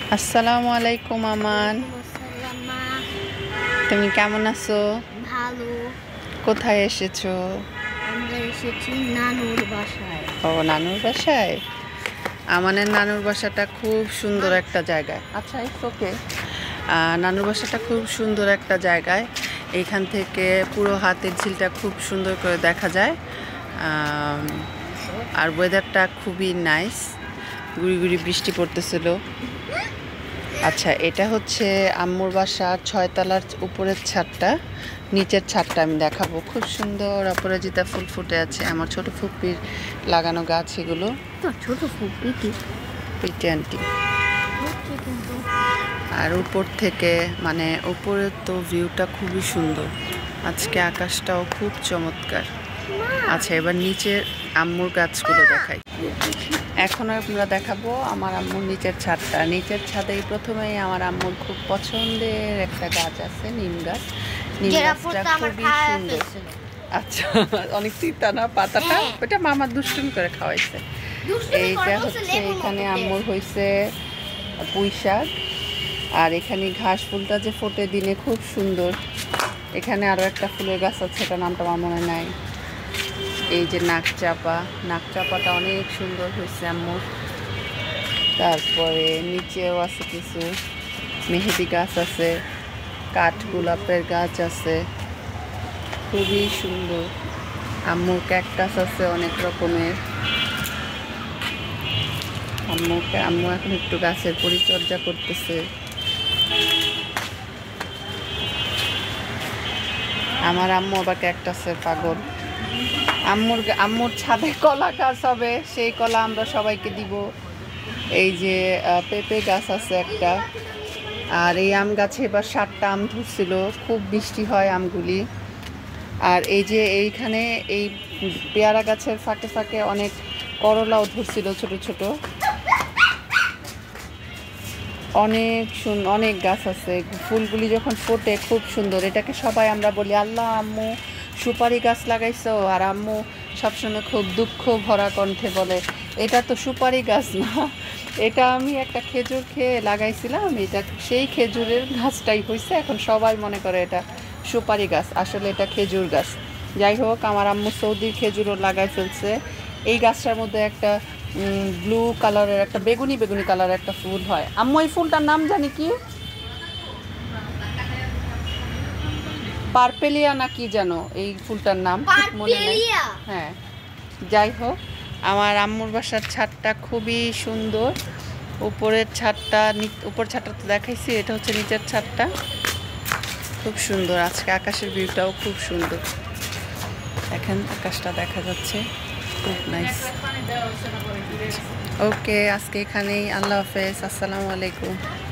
আসসালামু আলাইকুম আমান। তুমি কেমন আছো? ভালো। কোথায় এসেছো? আমরা এসেছি নানুর বাসায়। ও, নানুর বাসায়। আমানের নানুর বাসাটা খুব সুন্দর একটা জায়গায়। আচ্ছা, ইটস ওকে। নানুর বাসাটা খুব সুন্দর একটা জায়গায়। এইখান থেকে পুরো হাতের ঝিলটা খুব সুন্দর করে দেখা যায়। আর ওয়েদারটা খুবই নাইস। গুড়ি গুড়ি বৃষ্টি পড়তেছিল। আচ্ছা, এটা হচ্ছে আম্মুর বাসা 6 তলার উপরের ছাদটা। নিচের ছাদটা আমি দেখাবো। খুব সুন্দর অপরাজিতা ফুল ফুটে আছে। আমার ছোট ফুপির লাগানো গাছ এগুলো। তো ছোট ফুপি কি পিটি আন্টি। আর উপর থেকে মানে উপরের তো ভিউটা খুবই সুন্দর। আজকে আকাশটাও খুব চমৎকার। আচ্ছা, এবার নিচের আম্মুর গাছগুলো দেখাই। এখন আমরা দেখাবো আমার আম্মুর নিচের ছাদটা। নিচের ছাদেই প্রথমেই আমার আম্মুর খুব পছন্দের একটা গাছ আছে, নিম গাছ। নিম গাছটা খুবই সুন্দর। আচ্ছা, অনেক তিতা না পাতাটা? ওটা মামা দুষ্টুমি করে খাওয়াইছে। এইটা হচ্ছে এখানে আম্মুর হয়েছে পুঁই শাক। আর এখানে ঘাস ফুলটা যে ফোটে দিনে খুব সুন্দর। এখানে আরও একটা ফুলের গাছ আছে, এটা নামটা আমার মনে নাই। এই যে নাকচাপাটা অনেক সুন্দর হয়েছে আম্মুর। তারপরে নিচেও আছে কিছু মেহেদি গাছ আছে, কাঠ গোলাপের গাছ আছে, খুবই সুন্দর। আম্মুর ক্যাকটাস আছে অনেক রকমের। আম্মু এখন একটু গাছের পরিচর্যা করতেছে। আমার আম্মু আবার ক্যাকটাসের পাগল। আম্মুর ছাদে কলা গাছ হবে, সেই কলা আমরা সবাইকে দিব। এই যে পেঁপে গাছ আছে একটা। আর এই আম গাছে এবার 7টা আম ধরছিল, খুব মিষ্টি হয় আমগুলি। আর এই যে এইখানে এই পেয়ারা গাছের ফাঁকে ফাঁকে অনেক করলাও ধরছিল, ছোট ছোট। অনেক গাছ আছে। ফুলগুলি যখন ফোটে খুব সুন্দর। এটাকে সবাই আমরা বলি, আল্লাহ আম্মু সুপারি গাছ লাগাইছো। আর আম্মু সবসময় খুব দুঃখ ভরা কণ্ঠে বলে, এটা তো সুপারি গাছ না, এটা আমি একটা খেজুর খেয়ে লাগাইছিলাম। এটা সেই খেজুরের গাছটাই হয়েছে। এখন সবাই মনে করে এটা সুপারি গাছ, আসলে এটা খেজুর গাছ। যাই হোক, আমার আম্মু সৌদির খেজুরও লাগাই ফেলছে। এই গাছটার মধ্যে একটা ব্লু কালারের একটা বেগুনি কালারের একটা ফুল হয়। আম্মু এই ফুলটার নাম জানি কি, পার্পেলিয়া না কি জানো এই ফুলটার নাম, ঠিক মনে নেই। হ্যাঁ, যাই হোক, আমার আম্মুর বাসার ছাদটা খুবই সুন্দর। উপর ছাদটা তো দেখাইছি, এটা হচ্ছে নিচের ছাদটা। খুব সুন্দর। আজকে আকাশের ভিউটাও খুব সুন্দর। এখন আকাশটা দেখা যাচ্ছে, খুব নাইস। ওকে, আজকে এখানেই। আল্লাহ হাফেজ, আসসালামু আলাইকুম।